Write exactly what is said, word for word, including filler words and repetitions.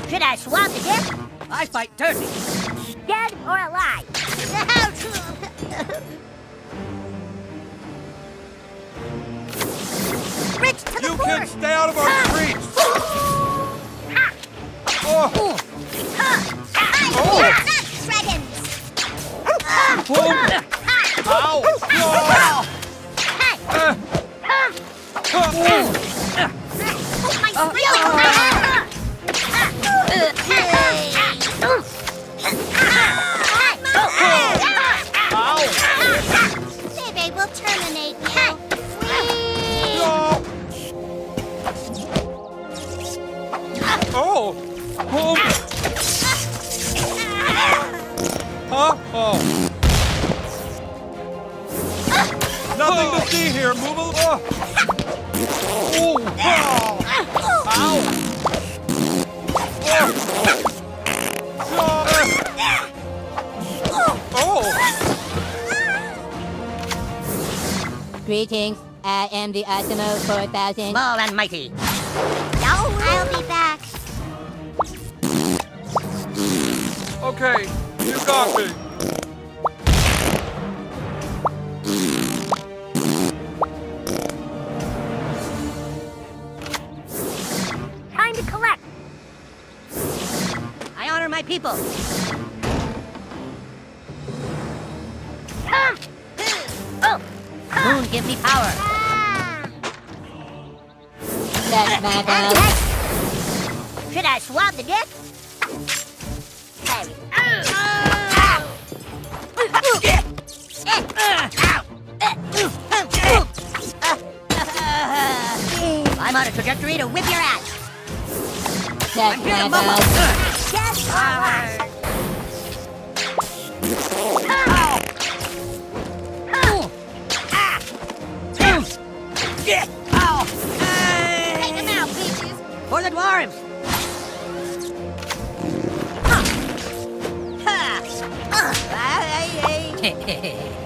Should I swab the dick? I fight dirty. Dead or alive? Rich to the You fort! kids, stay out of our streets! Oh! Oh! Dragons! Oh! Ow! Hey! Uh, Oh, my feeling! Maybe we'll terminate you. no! Oh! Oh! Huh? Oh! Nothing to see here. Move a little. Oh! Oh! Ow! Oh! Greetings, I am the Osmo four thousand. Small and mighty. I'll be back. Okay, you got me. Time to collect. I honor my people. Come. Oh. Moon, give me power. That's my dog. Should I swab the dick? Hey. I'm on a trajectory to whip your ass. That's I'm here my to mama. dog. Yes, alright. Take him out, peaches. For the dwarves. Ha! Ha!